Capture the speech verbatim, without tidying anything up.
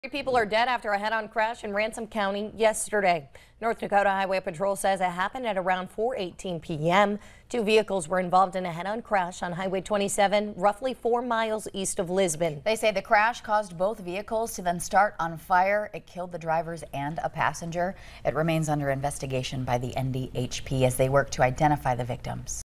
Three people are dead after a head-on crash in Ransom County yesterday. North Dakota Highway Patrol says it happened at around four eighteen p m Two vehicles were involved in a head-on crash on Highway twenty-seven, roughly four miles east of Lisbon. They say the crash caused both vehicles to then start on fire. It killed the drivers and a passenger. It remains under investigation by the N D H P as they work to identify the victims.